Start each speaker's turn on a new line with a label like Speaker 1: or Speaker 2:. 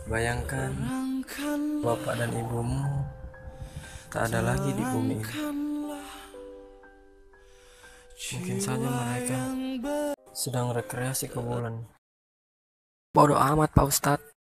Speaker 1: Bayangkan bapak dan ibumu tak ada lagi di bumi ini. Mungkin saja mereka sedang rekreasi ke bulan. Bodoh amat Pak Ustadz.